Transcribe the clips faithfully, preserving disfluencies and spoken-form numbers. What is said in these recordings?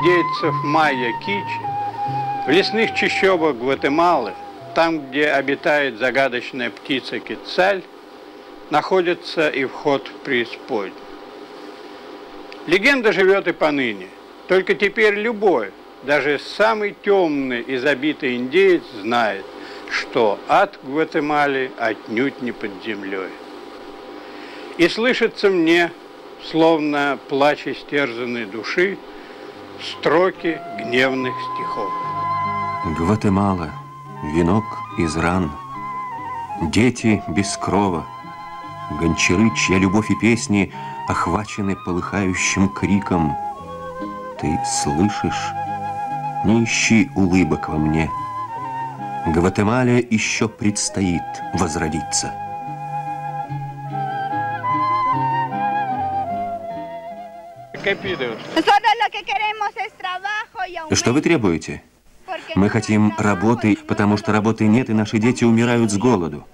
индейцев майя Кичи, в лесных чащобах Гватемалы, там, где обитает загадочная птица Кецаль, находится и вход в преисподнюю. Легенда живет и поныне. Только теперь любой, даже самый темный и забитый индеец знает, что ад в Гватемале отнюдь не под землей. И слышится мне, словно плач истерзанной души, строки гневных стихов. Гватемала, венок из ран, дети без крова, гончары, чья любовь и песни охвачены полыхающим криком. Ты слышишь? Не ищи улыбок во мне. Гватемале еще предстоит возродиться. Что вы требуете? Мы хотим работы, потому что работы нет, и наши дети умирают с голоду.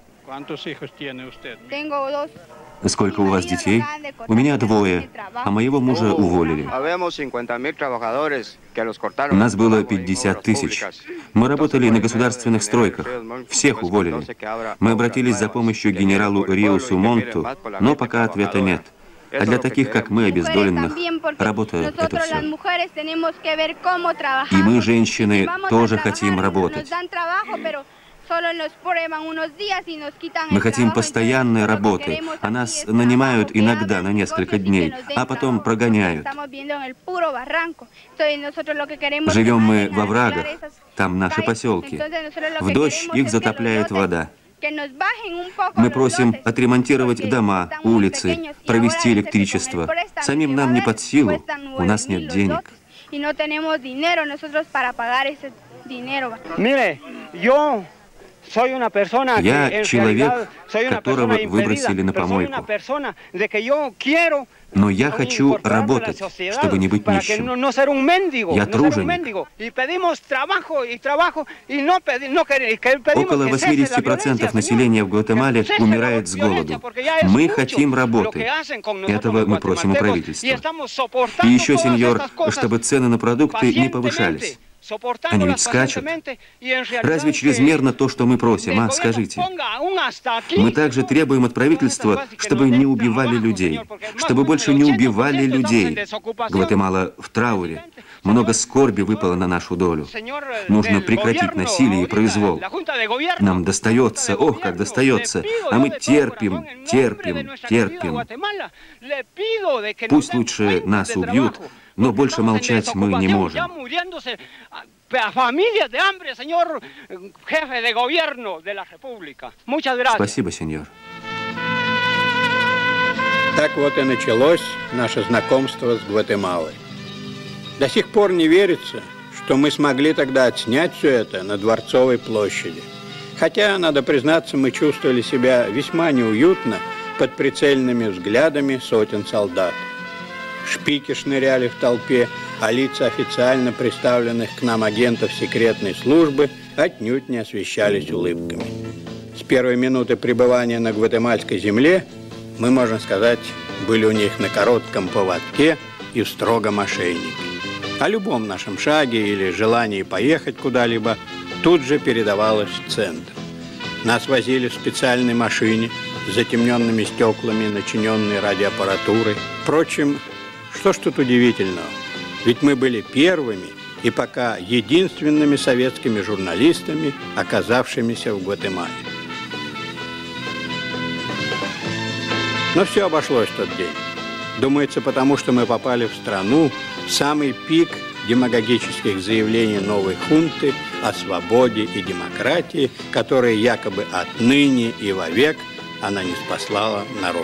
Сколько у вас детей? У меня двое, а моего мужа уволили. Нас было пятьдесят тысяч. Мы работали на государственных стройках. Всех уволили. Мы обратились за помощью к генералу Риосу Монту, но пока ответа нет. А для таких, как мы, обездоленных, работа – это все. И мы, женщины, тоже хотим работать. Мы хотим постоянной работы, а нас нанимают иногда на несколько дней, а потом прогоняют. Живем мы во врагах, там наши поселки. В дождь их затопляет вода. Мы просим отремонтировать дома, улицы, провести электричество. Самим нам не под силу, у нас нет денег. Я человек, которого выбросили на помойку. Но я хочу работать, чтобы не быть нищим. Я труженик. Около восьмидесяти процентов населения в Гватемале умирает с голоду. Мы хотим работы. Этого мы просим у правительства. И еще, сеньор, чтобы цены на продукты не повышались. Они ведь скачут. Разве чрезмерно то, что мы просим, а? Скажите. Мы также требуем от правительства, чтобы не убивали людей, чтобы больше не убивали людей. Гватемала в трауре. Много скорби выпало на нашу долю. Нужно прекратить насилие и произвол. Нам достается, ох, как достается, а мы терпим, терпим, терпим. Пусть лучше нас убьют, но больше молчать мы не можем. Спасибо, сеньор. Так вот и началось наше знакомство с Гватемалой. До сих пор не верится, что мы смогли тогда отснять все это на Дворцовой площади. Хотя, надо признаться, мы чувствовали себя весьма неуютно под прицельными взглядами сотен солдат. Шпики шныряли в толпе, а лица официально представленных к нам агентов секретной службы отнюдь не освещались улыбками. С первой минуты пребывания на гватемальской земле мы, можно сказать, были у них на коротком поводке и в строгом ошейнике. О любом нашем шаге или желании поехать куда-либо тут же передавалось в центр. Нас возили в специальной машине с затемненными стеклами, начиненной радиоаппаратурой. Впрочем, что ж тут удивительного? Ведь мы были первыми и пока единственными советскими журналистами, оказавшимися в Гватемале. Но все обошлось в тот день. Думается, потому что мы попали в страну, в самый пик демагогических заявлений новой хунты о свободе и демократии, которые якобы отныне и вовек она не спаслала народу.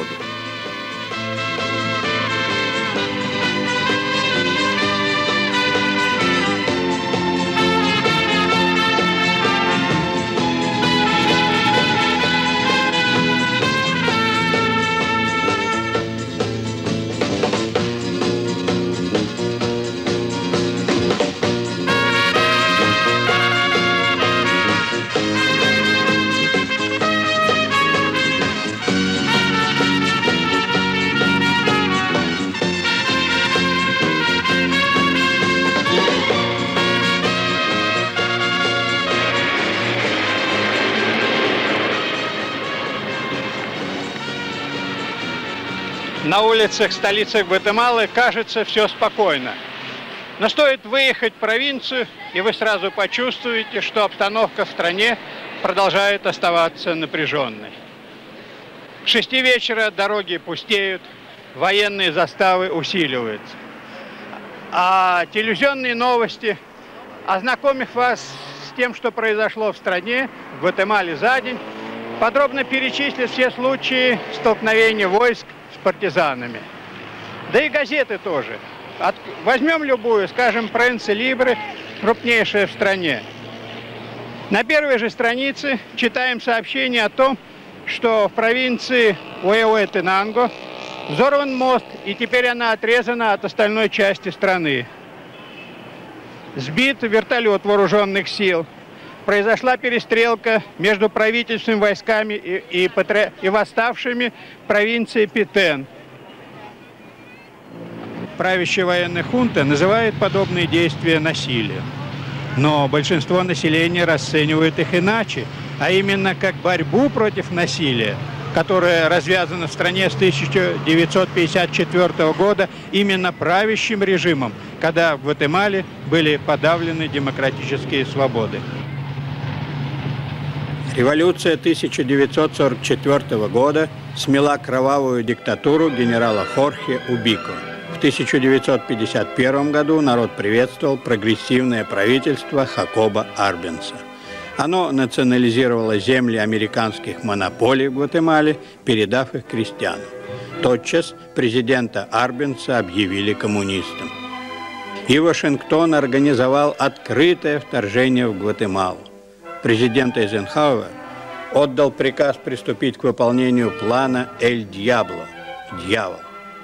на улицах столицы Гватемалы кажется все спокойно. Но стоит выехать в провинцию, и вы сразу почувствуете, что обстановка в стране продолжает оставаться напряженной. К шести вечера дороги пустеют, военные заставы усиливаются. А телевизионные новости, ознакомив вас с тем, что произошло в стране, в Гватемале за день, подробно перечислят все случаи столкновения войск с партизанами. Да и газеты тоже. От... Возьмем любую, скажем, «Пренса Либре», крупнейшая в стране. На первой же странице читаем сообщение о том, что в провинции Уэуэтенанго взорван мост, и теперь она отрезана от остальной части страны. Сбит вертолет вооруженных сил. Произошла перестрелка между правительственными войсками и, и, патри... и восставшими в провинции Петен. Правящая военная хунта называет подобные действия насилием. Но большинство населения расценивает их иначе, а именно как борьбу против насилия, которая развязана в стране с тысяча девятьсот пятьдесят четвёртого года именно правящим режимом, когда в Гватемале были подавлены демократические свободы. Революция тысяча девятьсот сорок четвёртого года смела кровавую диктатуру генерала Хорхе Убико. В тысяча девятьсот пятьдесят первом году народ приветствовал прогрессивное правительство Хакоба Арбенса. Оно национализировало земли американских монополий в Гватемале, передав их крестьянам. Тотчас президента Арбенса объявили коммунистом. И Вашингтон организовал открытое вторжение в Гватемалу. Президент Эйзенхауэр отдал приказ приступить к выполнению плана «Эль Дьябло» – «Дьявол».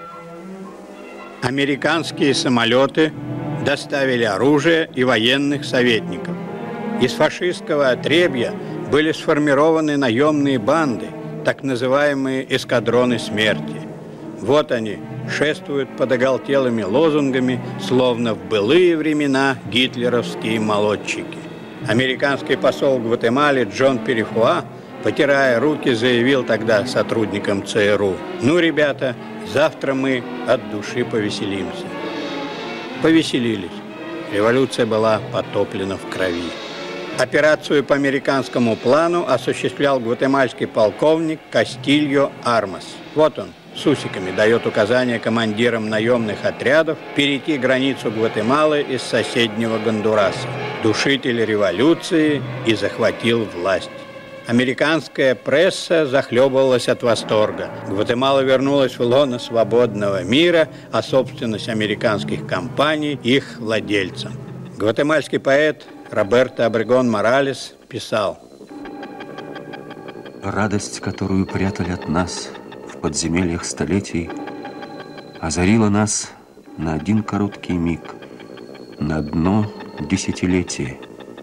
Американские самолеты доставили оружие и военных советников. Из фашистского отребья были сформированы наемные банды, так называемые эскадроны смерти. Вот они шествуют под оголтелыми лозунгами, словно в былые времена гитлеровские молодчики. Американский посол в Гватемале Джон Перифуа, потирая руки, заявил тогда сотрудникам ЦРУ: «Ну, ребята, завтра мы от души повеселимся». Повеселились. Революция была потоплена в крови. Операцию по американскому плану осуществлял гватемальский полковник Кастильо Армас. Вот он, с усиками, дает указания командирам наемных отрядов перейти границу Гватемалы из соседнего Гондураса. Душитель революции и захватил власть. Американская пресса захлебывалась от восторга. Гватемала вернулась в лоно свободного мира, а собственность американских компаний их владельцам. Гватемальский поэт Роберто Обрегон Моралес писал: «Радость, которую прятали от нас в подземельях столетий, озарила нас на один короткий миг, на одно десятилетие.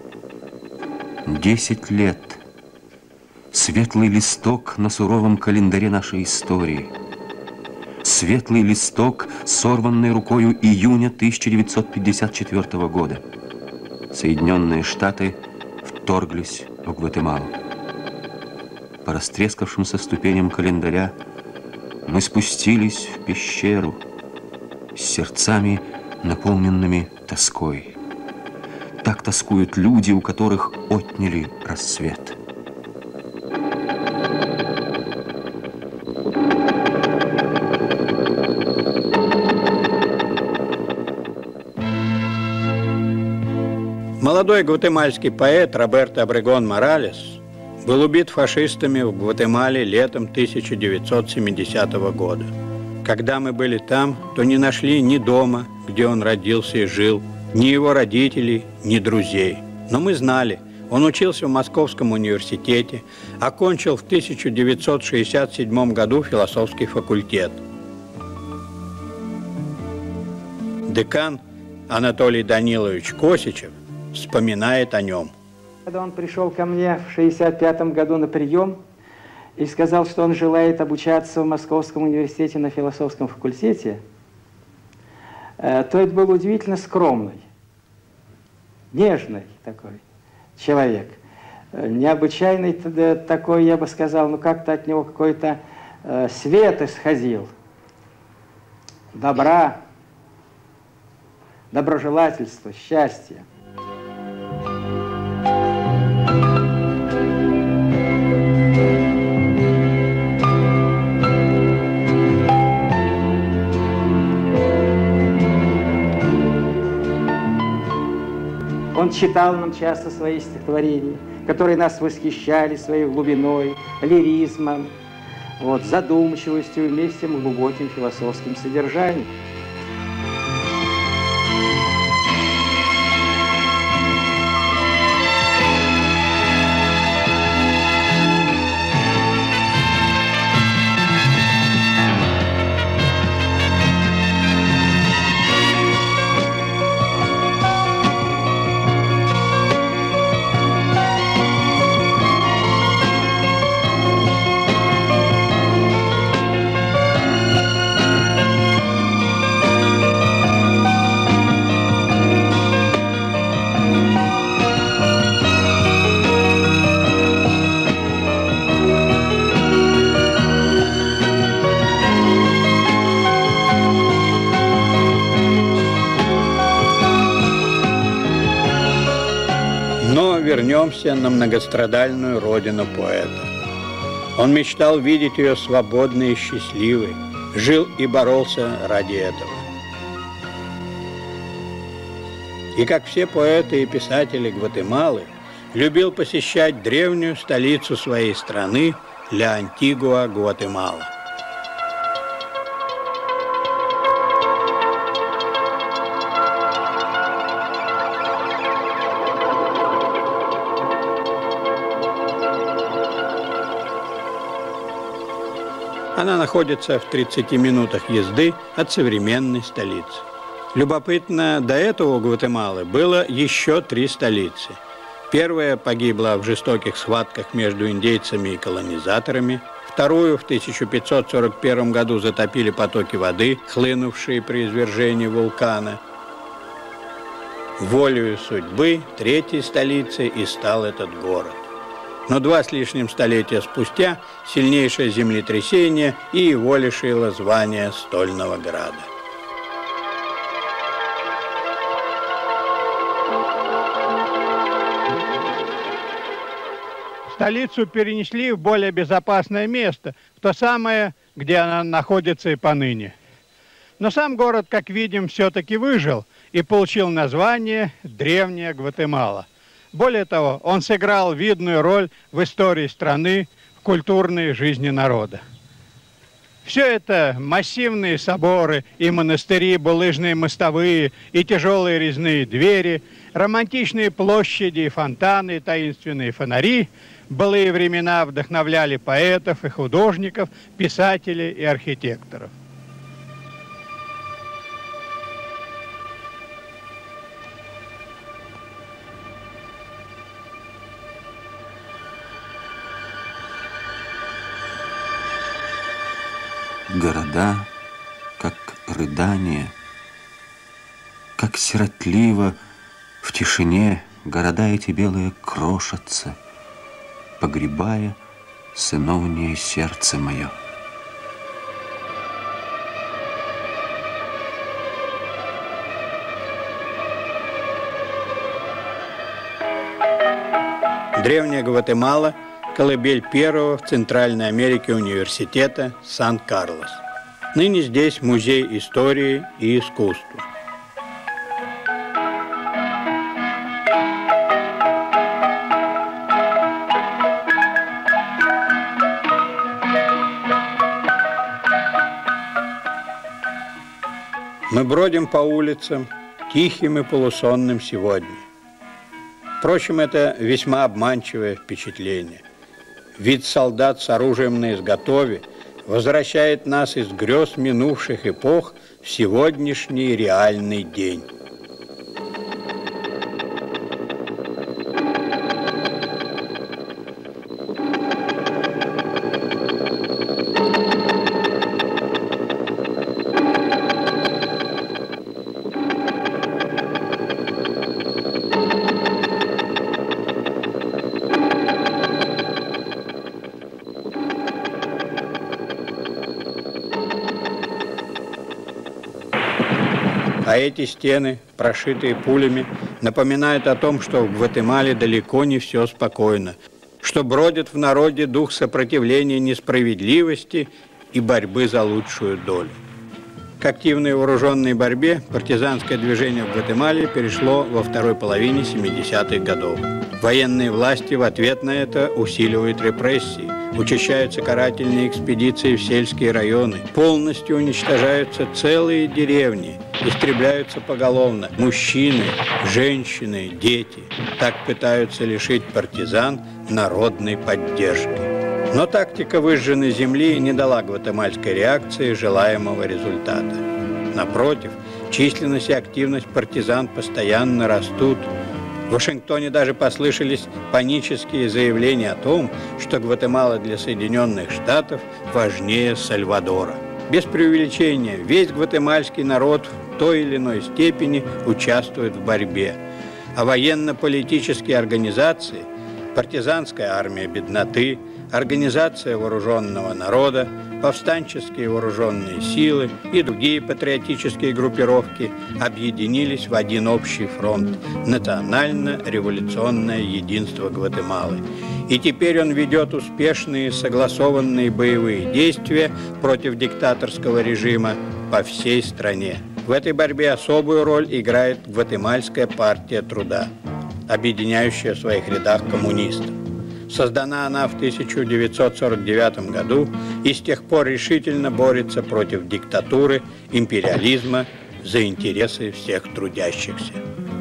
Десять лет. Светлый листок на суровом календаре нашей истории. Светлый листок, сорванный рукою июня тысяча девятьсот пятьдесят четвёртого года. Соединенные Штаты вторглись в Гватемалу. По растрескавшимся ступеням календаря мы спустились в пещеру с сердцами, наполненными тоской. Так тоскуют люди, у которых отняли рассвет». Молодой гватемальский поэт Роберто Обрегон Моралес был убит фашистами в Гватемале летом тысяча девятьсот семидесятого года. Когда мы были там, то не нашли ни дома, где он родился и жил, ни его родителей, ни друзей. Но мы знали, он учился в Московском университете, окончил в тысяча девятьсот шестьдесят седьмом году философский факультет. Декан Анатолий Данилович Косичев вспоминает о нем. Когда он пришел ко мне в шестьдесят пятом году на прием и сказал, что он желает обучаться в Московском университете на философском факультете, то это был удивительно скромный, нежный такой человек. Необычайный такой, я бы сказал, ну как-то от него какой-то свет исходил. добра, доброжелательства, счастья. Он читал нам часто свои стихотворения, которые нас восхищали своей глубиной, лиризмом, вот, задумчивостью, вместе с глубоким философским содержанием. Вернемся на многострадальную родину поэта. Он мечтал видеть ее свободной и счастливой, жил и боролся ради этого. И как все поэты и писатели Гватемалы, любил посещать древнюю столицу своей страны Ля Антигуа Гватемала. Она находится в тридцати минутах езды от современной столицы. Любопытно, до этого у Гватемалы было еще три столицы. Первая погибла в жестоких схватках между индейцами и колонизаторами. Вторую в тысяча пятьсот сорок первом году затопили потоки воды, хлынувшие при извержении вулкана. Волею судьбы третьей столицей и стал этот город. Но два с лишним столетия спустя сильнейшее землетрясение и его лишило звания стольного града. Столицу перенесли в более безопасное место, в то самое, где она находится и поныне. Но сам город, как видим, все-таки выжил и получил название «Древняя Гватемала». Более того, он сыграл видную роль в истории страны, в культурной жизни народа. Все это массивные соборы и монастыри, булыжные мостовые и тяжелые резные двери, романтичные площади и фонтаны, таинственные фонари в былые времена вдохновляли поэтов и художников, писателей и архитекторов. Города, как рыдание, как сиротливо в тишине города эти белые крошатся, погребая сыновнее сердце мое. Древняя Гватемала – колыбель первого в Центральной Америке университета Сан-Карлос. Ныне здесь музей истории и искусства. Мы бродим по улицам, тихим и полусонным сегодня. Впрочем, это весьма обманчивое впечатление. Вид солдат с оружием на изготове возвращает нас из грез минувших эпох в сегодняшний реальный день. А эти стены, прошитые пулями, напоминают о том, что в Гватемале далеко не все спокойно, что бродит в народе дух сопротивления несправедливости и борьбы за лучшую долю. К активной вооруженной борьбе партизанское движение в Гватемале перешло во второй половине семидесятых годов. Военные власти в ответ на это усиливают репрессии, учащаются карательные экспедиции в сельские районы, полностью уничтожаются целые деревни, истребляются поголовно мужчины, женщины, дети. Так пытаются лишить партизан народной поддержки. Но тактика выжженной земли не дала гватемальской реакции желаемого результата. Напротив, численность и активность партизан постоянно растут. В Вашингтоне даже послышались панические заявления о том, что Гватемала для Соединенных Штатов важнее Сальвадора. Без преувеличения, весь гватемальский народ в той или иной степени участвует в борьбе, а военно-политические организации, партизанская армия бедноты, Организация вооруженного народа, повстанческие вооруженные силы и другие патриотические группировки объединились в один общий фронт – национально-революционное единство Гватемалы. И теперь он ведет успешные согласованные боевые действия против диктаторского режима по всей стране. В этой борьбе особую роль играет Гватемальская партия труда, объединяющая в своих рядах коммунистов. Создана она в тысяча девятьсот сорок девятом году и с тех пор решительно борется против диктатуры, империализма за интересы всех трудящихся.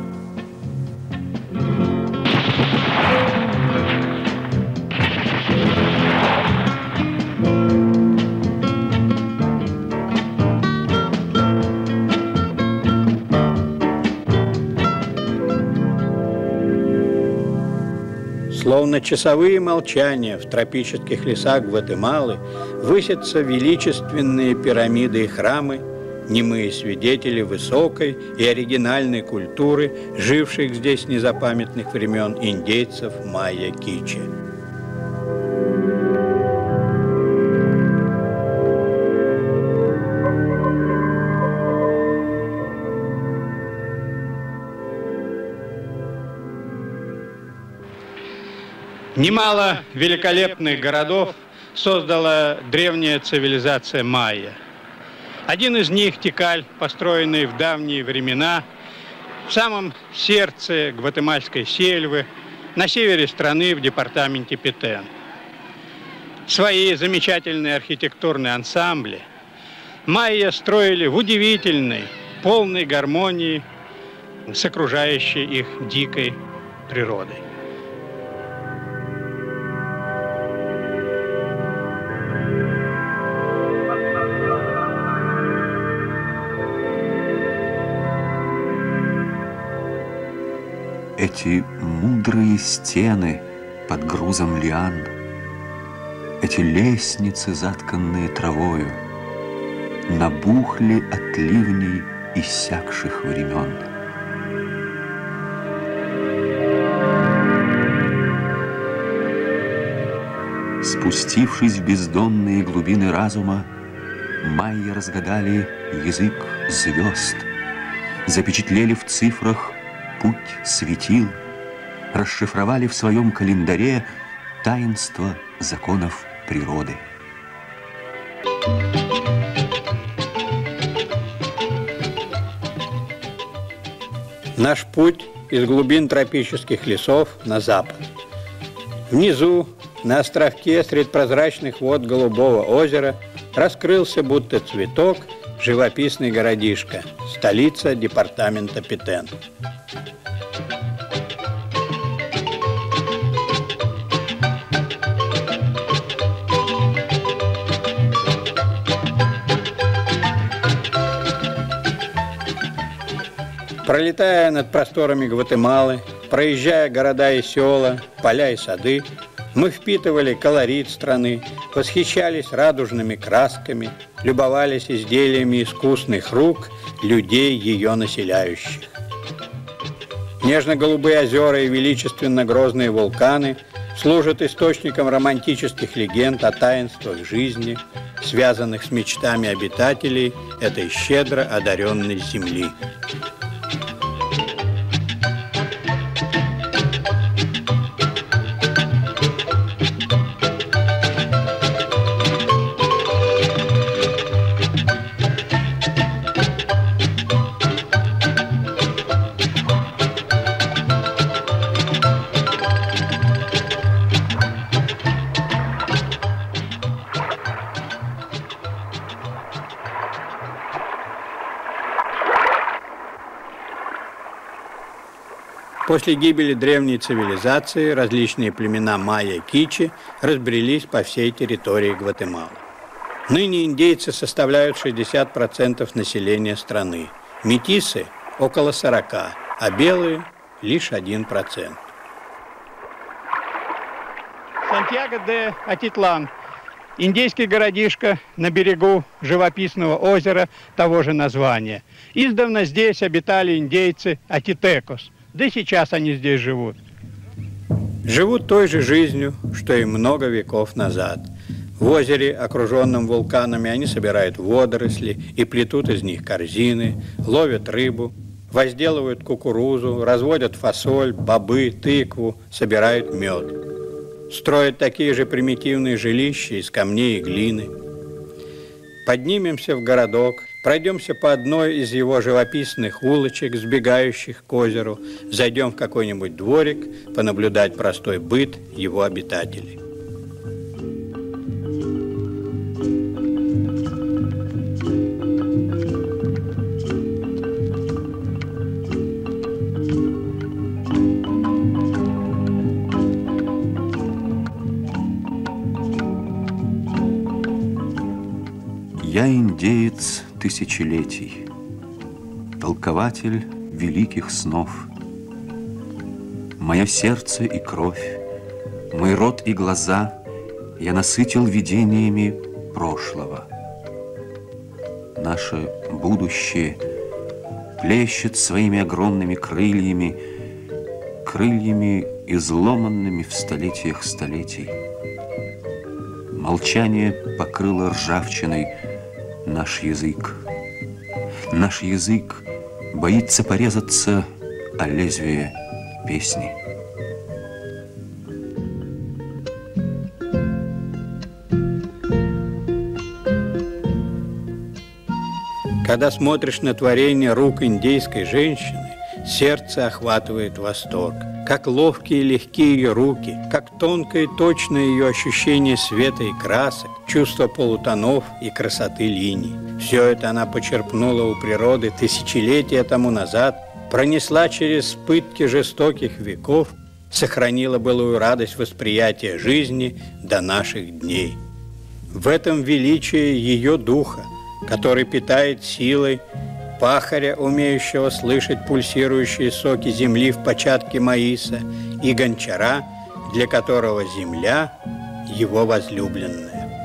Словно часовые молчания в тропических лесах Гватемалы высятся величественные пирамиды и храмы, немые свидетели высокой и оригинальной культуры, живших здесь с незапамятных времен индейцев майя-кичи. Немало великолепных городов создала древняя цивилизация майя. Один из них – Тикаль, построенный в давние времена в самом сердце гватемальской сельвы, на севере страны в департаменте Петен. Свои замечательные архитектурные ансамбли майя строили в удивительной, полной гармонии с окружающей их дикой природой. Эти мудрые стены под грузом лиан, эти лестницы, затканные травою, набухли от ливней иссякших времен. Спустившись в бездонные глубины разума, майя разгадали язык звезд, запечатлели в цифрах путь светил, расшифровали в своем календаре таинство законов природы. Наш путь из глубин тропических лесов на запад. Внизу, на островке средь прозрачных вод Голубого озера, раскрылся будто цветок живописный городишко, столица департамента Петен. Пролетая над просторами Гватемалы, проезжая города и села, поля и сады, мы впитывали колорит страны, восхищались радужными красками, любовались изделиями искусных рук людей, ее населяющих. Нежно-голубые озера и величественно-грозные вулканы служит источником романтических легенд о таинствах жизни, связанных с мечтами обитателей этой щедро одаренной земли. После гибели древней цивилизации различные племена майя и кичи разбрелись по всей территории Гватемалы. Ныне индейцы составляют шестьдесят процентов населения страны, метисы – около сорока процентов, а белые – лишь один процент. Сантьяго-де-Атитлан – индейский городишко на берегу живописного озера того же названия. Издавна здесь обитали индейцы Атитекос. Да и сейчас они здесь живут. Живут той же жизнью, что и много веков назад. В озере, окруженном вулканами, они собирают водоросли и плетут из них корзины, ловят рыбу, возделывают кукурузу, разводят фасоль, бобы, тыкву, собирают мед. Строят такие же примитивные жилища из камней и глины. Поднимемся в городок, пройдемся по одной из его живописных улочек, сбегающих к озеру, зайдем в какой-нибудь дворик, понаблюдать простой быт его обитателей. Я индеец тысячелетий, толкователь великих снов. Мое сердце и кровь, мой рот и глаза я насытил видениями прошлого. Наше будущее плещет своими огромными крыльями, крыльями, изломанными в столетиях столетий. Молчание покрыло ржавчиной наш язык. Наш язык боится порезаться о лезвие песни. Когда смотришь на творение рук индейской женщины, сердце охватывает восторг. Как ловкие и легкие ее руки, как тонкое и точное ее ощущение света и красок, чувство полутонов и красоты линий. Все это она почерпнула у природы тысячелетия тому назад, пронесла через пытки жестоких веков, сохранила былую радость восприятия жизни до наших дней. В этом величие ее духа, который питает силой пахаря, умеющего слышать пульсирующие соки земли в початке маиса, и гончара, для которого земля – его возлюбленная.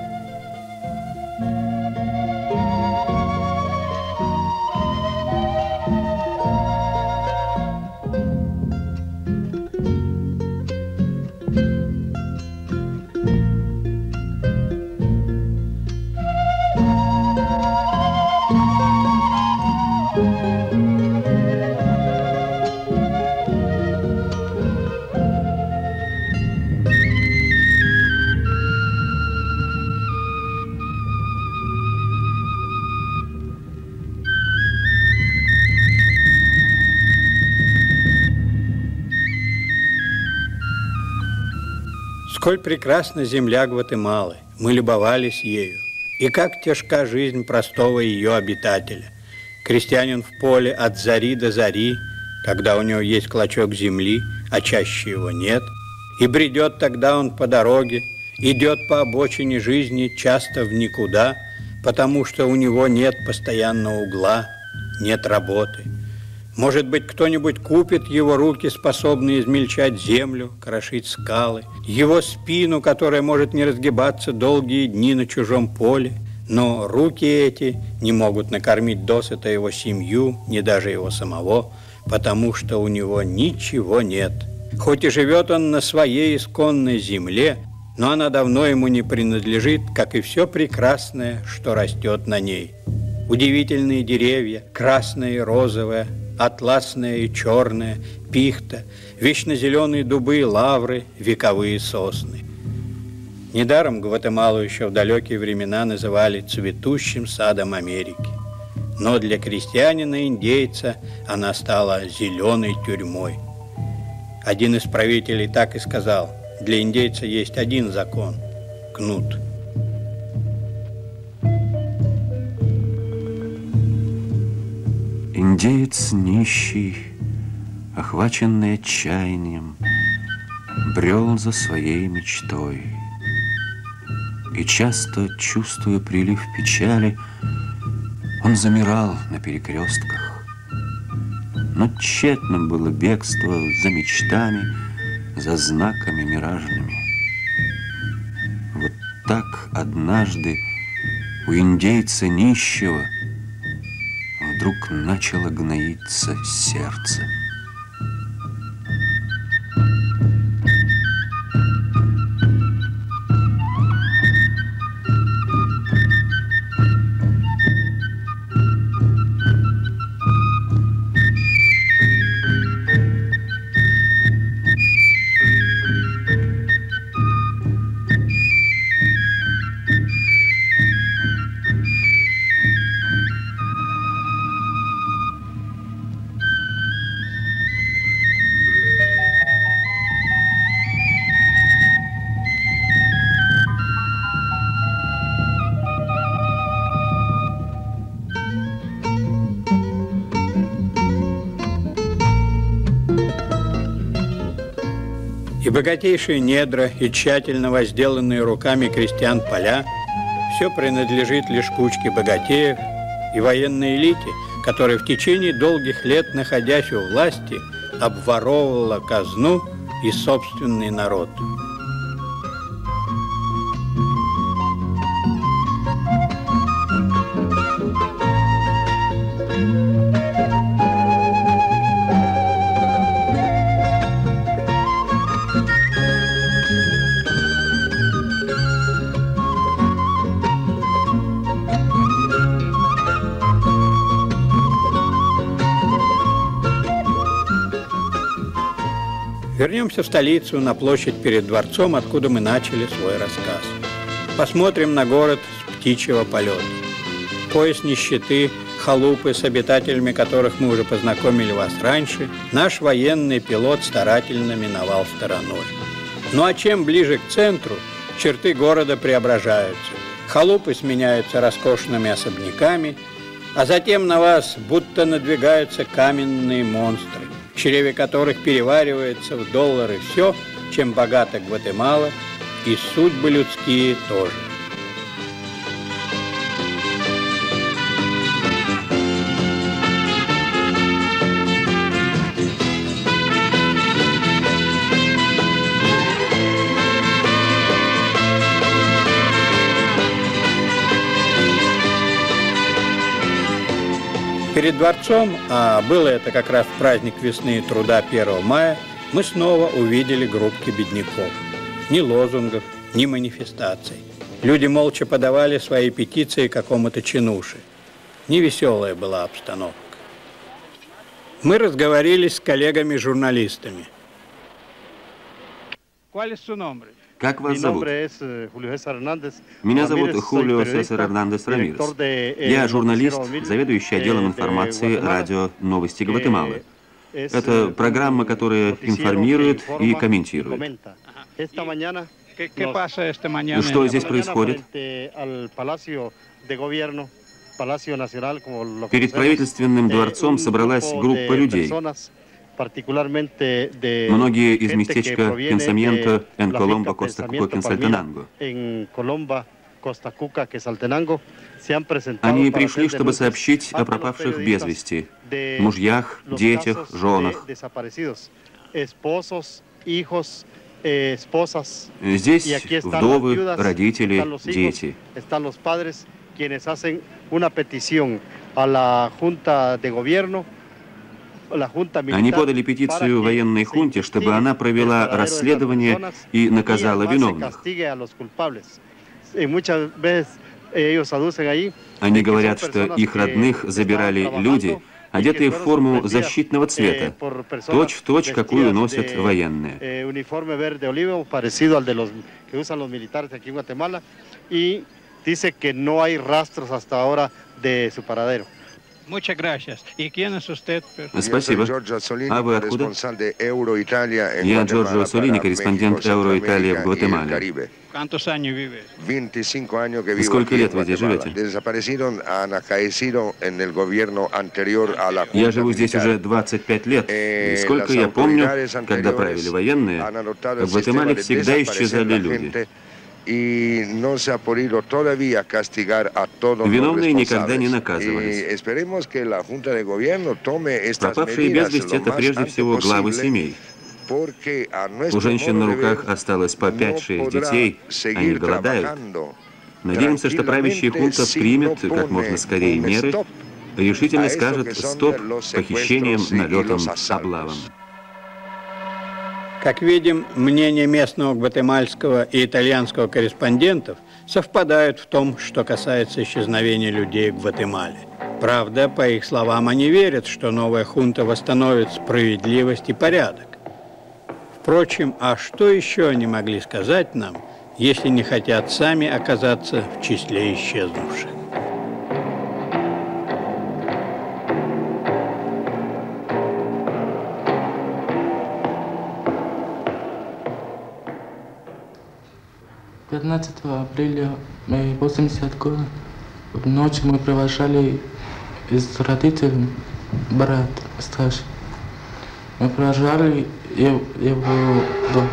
Сколь прекрасна земля Гватемалы, мы любовались ею, и как тяжка жизнь простого ее обитателя. Крестьянин в поле от зари до зари, когда у него есть клочок земли, а чаще его нет, и бредет тогда он по дороге, идет по обочине жизни часто в никуда, потому что у него нет постоянного угла, нет работы. Может быть, кто-нибудь купит его руки, способные измельчать землю, крошить скалы, его спину, которая может не разгибаться долгие дни на чужом поле, но руки эти не могут накормить досыта его семью, ни даже его самого, потому что у него ничего нет. Хоть и живет он на своей исконной земле, но она давно ему не принадлежит, как и все прекрасное, что растет на ней. Удивительные деревья, красное и розовое, атласное и черное, пихта, вечно зеленые дубы и лавры, вековые сосны. Недаром Гватемалу еще в далекие времена называли цветущим садом Америки. Но для крестьянина-индейца она стала зеленой тюрьмой. Один из правителей так и сказал: для индейца есть один закон – кнут. Индеец нищий, охваченный отчаянием, брел за своей мечтой. И часто, чувствуя прилив печали, он замирал на перекрестках. Но тщетно было бегство за мечтами, за знаками миражными. Вот так однажды у индейца нищего вдруг начало гноиться сердце. И богатейшие недра, и тщательно возделанные руками крестьян поля – все принадлежит лишь кучке богатеев и военной элите, которая в течение долгих лет, находясь у власти, обворовывала казну и собственный народ. Вернемся в столицу, на площадь перед дворцом, откуда мы начали свой рассказ. Посмотрим на город с птичьего полета. Пояс нищеты, халупы, с обитателями которых мы уже познакомили вас раньше, наш военный пилот старательно миновал стороной. Ну а чем ближе к центру, черты города преображаются. Халупы сменяются роскошными особняками, а затем на вас будто надвигаются каменные монстры, в чреве которых переваривается в доллары все, чем богата Гватемала, и судьбы людские тоже. Перед дворцом, а было это как раз в праздник весны и труда первого мая, мы снова увидели группки бедняков. Ни лозунгов, ни манифестаций. Люди молча подавали свои петиции какому-то чинуше. Невеселая была обстановка. Мы разговорились с коллегами-журналистами. Как вас зовут? Меня зовут Хулио Сесар Эрнандес Рамирес. Я журналист, заведующий отделом информации радио «Новости Гватемалы». Это программа, которая информирует и комментирует. Что здесь происходит? Перед правительственным дворцом собралась группа людей. Многие из местечка Пенсамьенто en Colomba, Costa Cuca, Quetzaltenango. Они пришли, чтобы сообщить о пропавших без вести, мужьях, детях, женах. Здесь вдовы, родители, дети. Они подали петицию военной хунте, чтобы она провела расследование и наказала виновных. Они говорят, что их родных забирали люди, одетые в форму защитного цвета, точь-в-точь, какую носят военные. Спасибо. А вы откуда? Я Джорджо Солини, корреспондент Евро-Италия в Гватемале. Сколько лет вы здесь живете? Я живу здесь уже двадцать пять лет. И сколько я помню, когда правили военные, в Гватемале всегда исчезали люди. Виновные никогда не наказывались. Пропавшие без вести — это прежде всего главы семей. У женщин на руках осталось по пять-шесть детей, они голодают. Надеемся, что правящая хунта примет как можно скорее меры, решительно скажет «стоп» похищениям, налетам, облавам. Как видим, мнения местного гватемальского и итальянского корреспондентов совпадают в том, что касается исчезновения людей в Гватемале. Правда, по их словам, они верят, что новая хунта восстановит справедливость и порядок. Впрочем, а что еще они могли сказать нам, если не хотят сами оказаться в числе исчезнувших? пятнадцатого апреля восемьдесятого года в ночь мы провожали с родителями брат старший. Мы провожали его дом.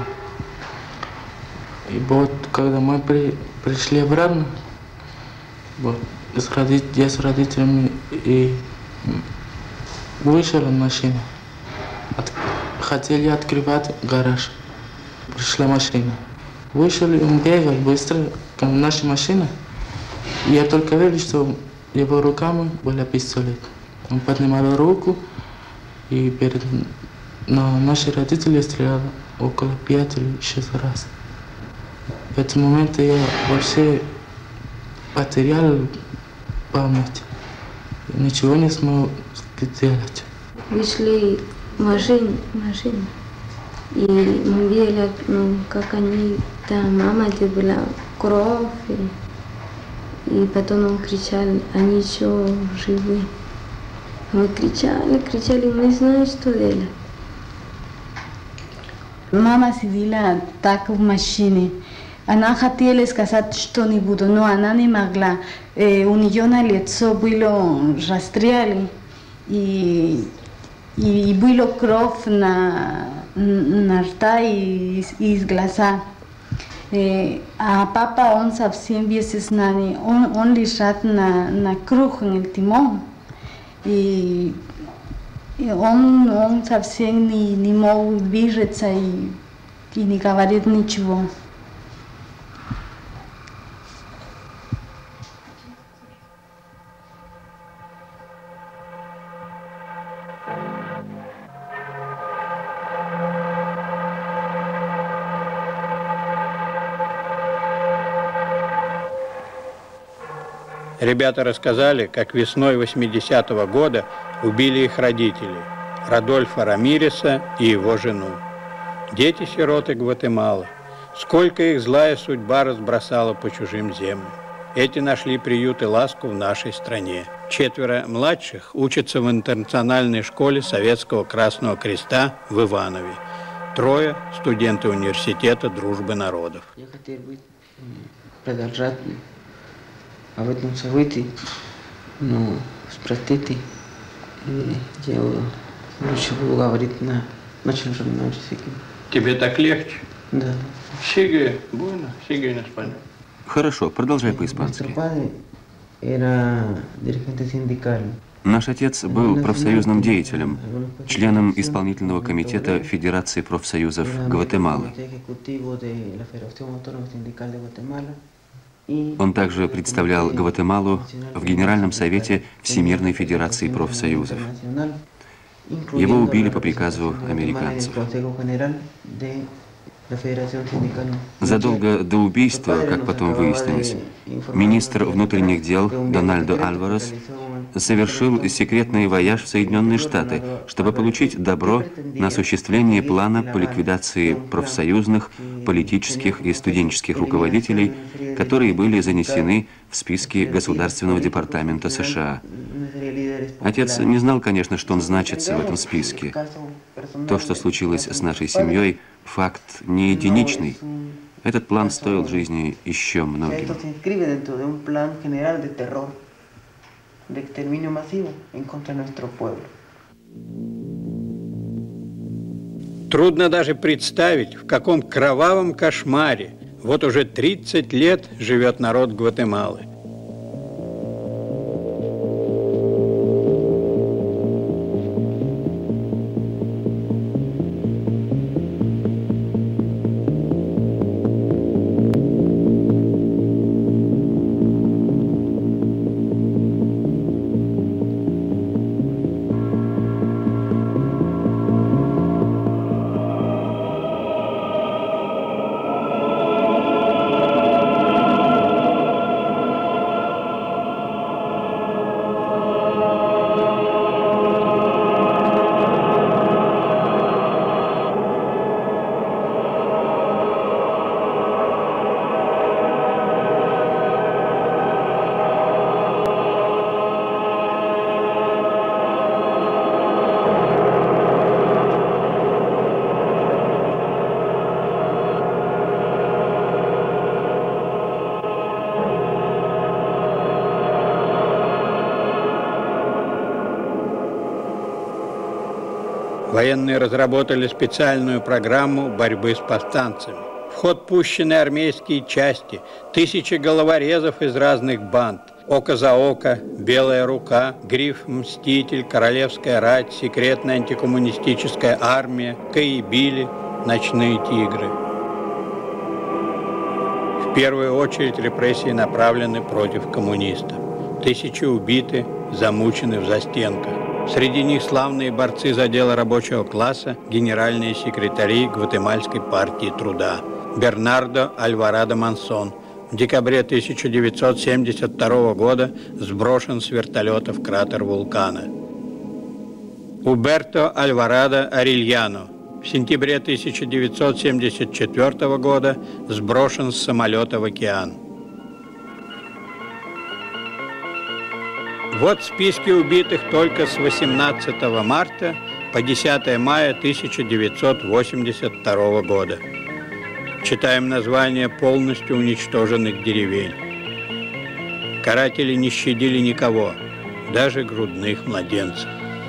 И вот когда мы при, пришли обратно, вот, с родит, я с родителями и вышел из машины. От, хотели открывать гараж. Пришла машина. Вышел, и он бегал быстро, как наша машина. И я только видел, что его руками был пистолет. Он поднимал руку, и перед на наши родители стреляли около пять или шесть раз. В этот момент я вообще потерял память. Ничего не смог сделать. Вышли машины, машины. И мы видели, ну, как они, там мама, где была кровь. И, и потом он кричал, они еще живы. Мы кричали, кричали, мы не знаем, что делать. Мама сидела так в машине. Она хотела сказать что-нибудь, но она не могла. Э, у нее на лицо было расстрелы. И, и было кровь на, на рта и, и из глаза. Э, а папа, он совсем без сознания. Он, он лежал на, на круг, en el timón. И он, он совсем не, не мог двигаться и, и не говорит ничего. Ребята рассказали, как весной восьмидесятого года убили их родителей, Родольфа Рамиреса и его жену. Дети-сироты Гватемалы. Сколько их злая судьба разбросала по чужим землям. Эти нашли приют и ласку в нашей стране. Четверо младших учатся в интернациональной школе Советского Красного Креста в Иванове. Трое – студенты университета Дружбы народов. Я хотел бы продолжать об этом событии, но спросите, я лучше буду говорить на нашем родном языке. Тебе так легче? Да. Sigue, bueno, sigue en español. Хорошо, продолжай по-испански. Наш отец был профсоюзным деятелем, членом исполнительного комитета Федерации профсоюзов Гватемалы. Он также представлял Гватемалу в Генеральном совете Всемирной Федерации профсоюзов. Его убили по приказу американцев. Задолго до убийства, как потом выяснилось, министр внутренних дел Дональдо Альварес совершил секретный вояж в Соединенные Штаты, чтобы получить добро на осуществление плана по ликвидации профсоюзных, политических и студенческих руководителей, которые были занесены в списки Государственного департамента США. Отец не знал, конечно, что он значится в этом списке. То, что случилось с нашей семьей, факт не единичный. Этот план стоил жизни еще многим. Трудно даже представить, в каком кровавом кошмаре вот уже тридцать лет живет народ Гватемалы. Военные разработали специальную программу борьбы с повстанцами. В ход пущены армейские части, тысячи головорезов из разных банд. Око за око, Белая рука, Гриф Мститель, Королевская рать, секретная антикоммунистическая армия, Каибили, Ночные тигры. В первую очередь репрессии направлены против коммунистов. Тысячи убиты, замучены в застенках. Среди них славные борцы за дело рабочего класса, генеральные секретари Гватемальской партии труда. Бернардо Альварадо Мансон в декабре тысяча девятьсот семьдесят второго года сброшен с вертолета в кратер вулкана. Уберто Альварадо Арильяно в сентябре тысяча девятьсот семьдесят четвёртого года сброшен с самолета в океан. Вот списки убитых только с восемнадцатого марта по десятое мая тысяча девятьсот восемьдесят второго года. Читаем названия полностью уничтоженных деревень. Каратели не щадили никого, даже грудных младенцев.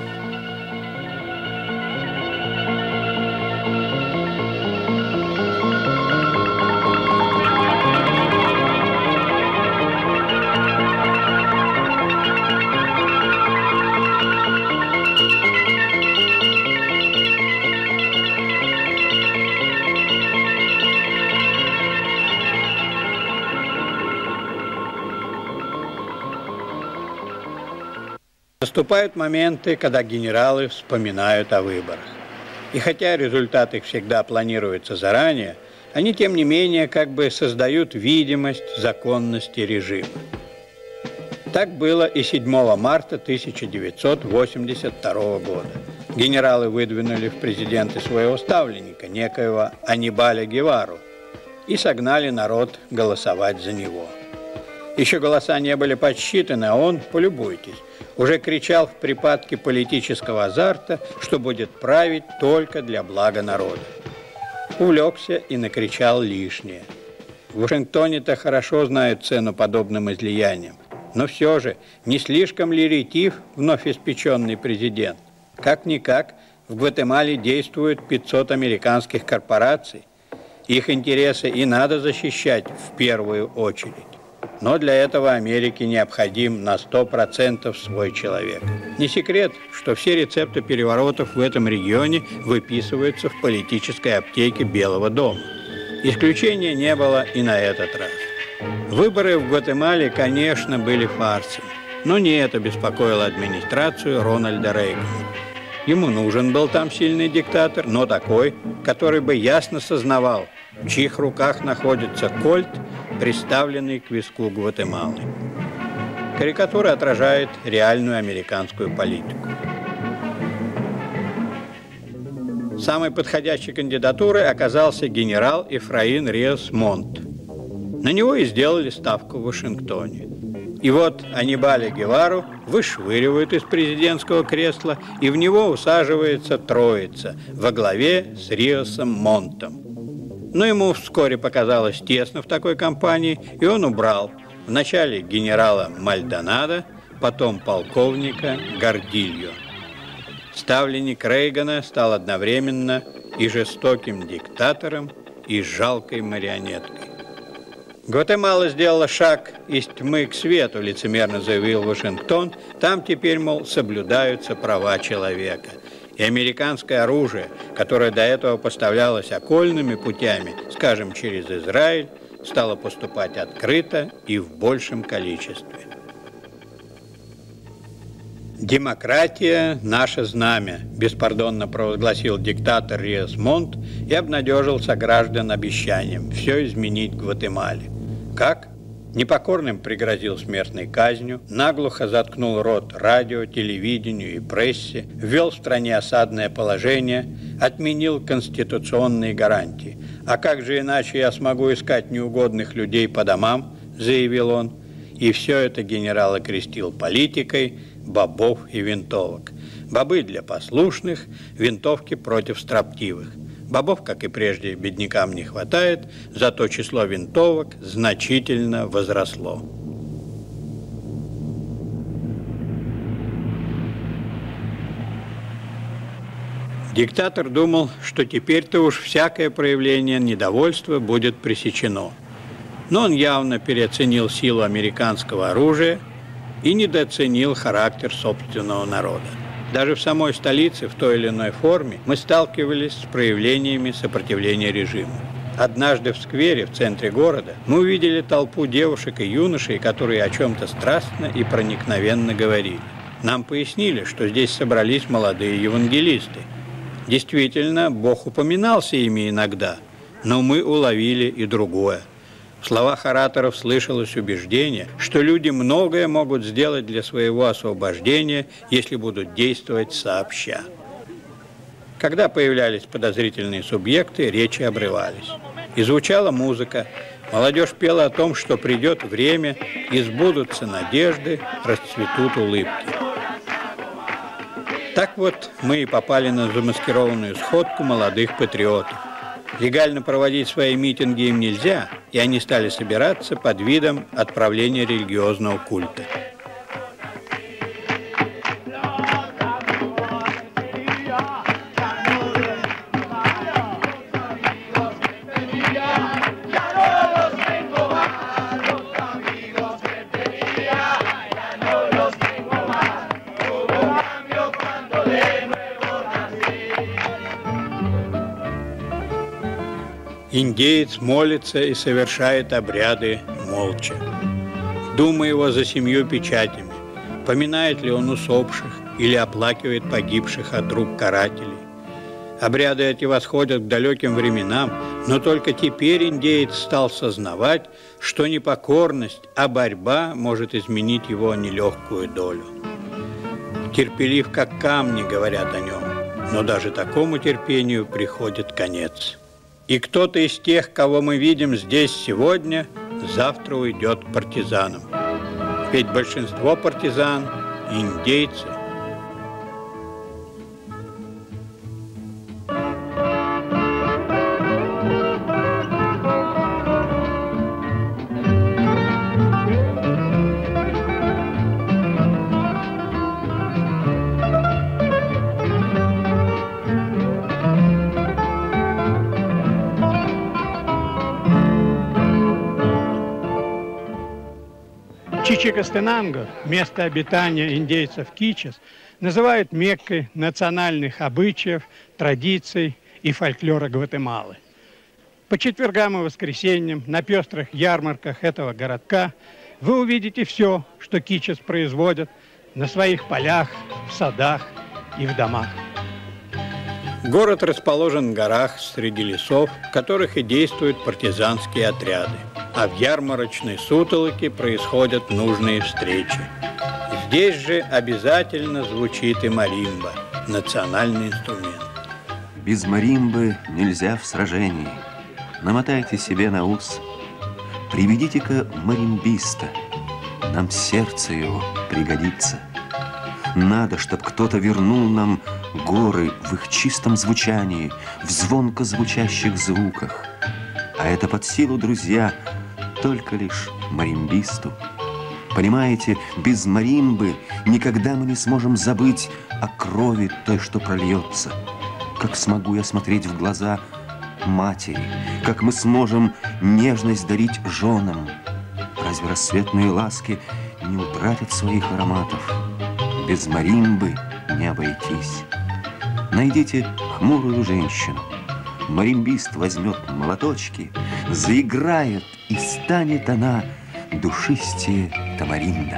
Наступают моменты, когда генералы вспоминают о выборах. И хотя результат их всегда планируется заранее, они, тем не менее, как бы создают видимость законности режима. Так было и седьмого марта тысяча девятьсот восемьдесят второго года. Генералы выдвинули в президенты своего ставленника, некоего Анибаля Гевару, и согнали народ голосовать за него. Еще голоса не были подсчитаны, а он, полюбуйтесь, уже кричал в припадке политического азарта, что будет править только для блага народа. Увлекся и накричал лишнее. В Вашингтоне-то хорошо знают цену подобным излияниям, но все же не слишком ли ретив вновь испеченный президент? Как-никак в Гватемале действуют пятьсот американских корпораций. Их интересы и надо защищать в первую очередь. Но для этого Америке необходим на сто процентов свой человек. Не секрет, что все рецепты переворотов в этом регионе выписываются в политической аптеке Белого дома. Исключения не было и на этот раз. Выборы в Гватемале, конечно, были фарсом, но не это беспокоило администрацию Рональда Рейгана. Ему нужен был там сильный диктатор, но такой, который бы ясно сознавал, в чьих руках находится кольт, приставленный к виску Гватемалы. Карикатура отражает реальную американскую политику. Самой подходящей кандидатурой оказался генерал Эфраин Риос Монт. На него и сделали ставку в Вашингтоне. И вот Анибаля Гевару вышвыривают из президентского кресла, и в него усаживается троица во главе с Риосом Монтом. Но ему вскоре показалось тесно в такой компании, и он убрал вначале генерала Мальдонадо, потом полковника Гордильо. Ставленник Рейгана стал одновременно и жестоким диктатором, и жалкой марионеткой. Гватемала сделала шаг из тьмы к свету, лицемерно заявил Вашингтон. Там теперь, мол, соблюдаются права человека. И американское оружие, которое до этого поставлялось окольными путями, скажем, через Израиль, стало поступать открыто и в большем количестве. «Демократия – наше знамя», – беспардонно провозгласил диктатор Риос Монт и обнадежил сограждан обещанием все изменить в Гватемале. Как? Непокорным пригрозил смертной казнью, наглухо заткнул рот радио, телевидению и прессе, ввел в стране осадное положение, отменил конституционные гарантии. «А как же иначе я смогу искать неугодных людей по домам?» – заявил он. И все это генерал окрестил политикой бобов и винтовок. Бобы для послушных, винтовки против строптивых. Бобов, как и прежде, беднякам не хватает, зато число винтовок значительно возросло. Диктатор думал, что теперь-то уж всякое проявление недовольства будет пресечено. Но он явно переоценил силу американского оружия и недооценил характер собственного народа. Даже в самой столице в той или иной форме мы сталкивались с проявлениями сопротивления режиму. Однажды в сквере в центре города мы увидели толпу девушек и юношей, которые о чем-то страстно и проникновенно говорили. Нам пояснили, что здесь собрались молодые евангелисты. Действительно, Бог упоминался ими иногда, но мы уловили и другое. В словах ораторов слышалось убеждение, что люди многое могут сделать для своего освобождения, если будут действовать сообща. Когда появлялись подозрительные субъекты, речи обрывались. И звучала музыка. Молодежь пела о том, что придет время, и сбудутся надежды, расцветут улыбки. Так вот мы и попали на замаскированную сходку молодых патриотов. Легально проводить свои митинги им нельзя, и они стали собираться под видом отправления религиозного культа. Индеец молится и совершает обряды молча. Дума его за семью печатями. Поминает ли он усопших или оплакивает погибших от рук карателей? Обряды эти восходят к далеким временам, но только теперь индеец стал сознавать, что не покорность, а борьба может изменить его нелегкую долю. Терпелив, как камни, говорят о нем, но даже такому терпению приходит конец. И кто-то из тех, кого мы видим здесь сегодня, завтра уйдет к партизанам. Ведь большинство партизан – индейцы. Чичикастенанго, место обитания индейцев Кичес, называют Меккой национальных обычаев, традиций и фольклора Гватемалы. По четвергам и воскресеньям на пестрых ярмарках этого городка вы увидите все, что Кичес производят на своих полях, в садах и в домах. Город расположен в горах среди лесов, в которых и действуют партизанские отряды. А в ярмарочной сутолоке происходят нужные встречи. Здесь же обязательно звучит и маримба, национальный инструмент. Без маримбы нельзя в сражении. Намотайте себе на ус. Приведите-ка маримбиста. Нам сердце его пригодится. Надо, чтоб кто-то вернул нам горы в их чистом звучании, в звонко звучащих звуках. А это под силу, друзья, только лишь маримбисту. Понимаете, без маримбы никогда мы не сможем забыть о крови той, что прольется. Как смогу я смотреть в глаза матери, как мы сможем нежность дарить женам. Разве рассветные ласки не утратят своих ароматов? Без маримбы не обойтись. Найдите хмурую женщину. Маримбист возьмет молоточки, заиграет, и станет она душистее тамаринда.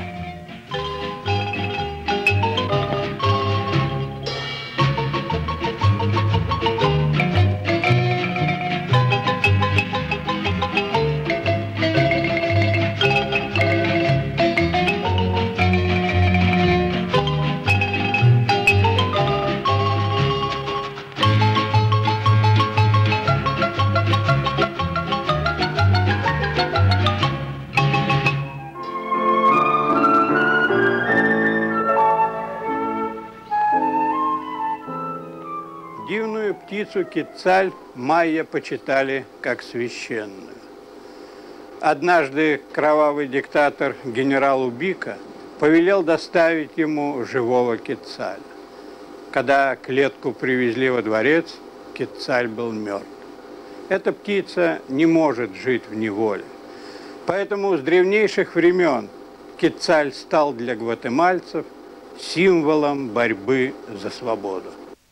Птицу Кецаль майя почитали как священную. Однажды кровавый диктатор генерал Убика повелел доставить ему живого Кецаля. Когда клетку привезли во дворец, Кецаль был мертв. Эта птица не может жить в неволе. Поэтому с древнейших времен Кецаль стал для гватемальцев символом борьбы за свободу.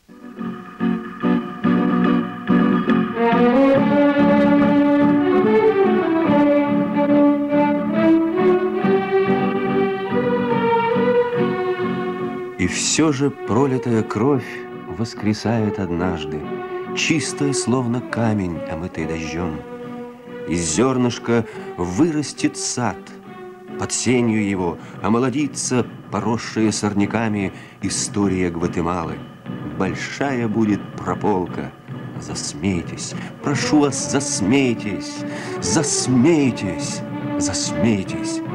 И все же пролитая кровь воскресает однажды, чистая, словно камень, омытый дождем. Из зернышка вырастет сад, под сенью его омолодится поросшая сорняками история Гватемалы. Большая будет прополка. Засмейтесь, прошу вас, засмейтесь, засмейтесь, засмейтесь.